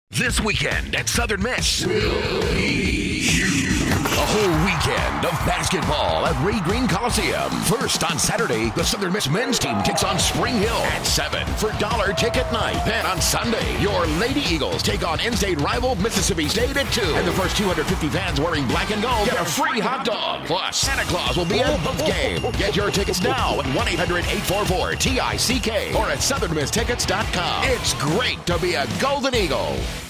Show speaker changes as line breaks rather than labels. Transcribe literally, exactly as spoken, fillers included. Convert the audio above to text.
This weekend at Southern Miss will be huge. A whole weekend of basketball at Ray Green Coliseum. First on Saturday, the Southern Miss men's team takes on Spring Hill at seven for dollar ticket night. Then on Sunday, your Lady Eagles take on in-state rival Mississippi State at two. And the first two hundred fifty fans wearing black and gold get a free hot dog. Plus, Santa Claus will be at both games. Get your tickets now at one eight hundred eight four four T I C K or at southern miss tickets dot com. It's great to be a Golden Eagle.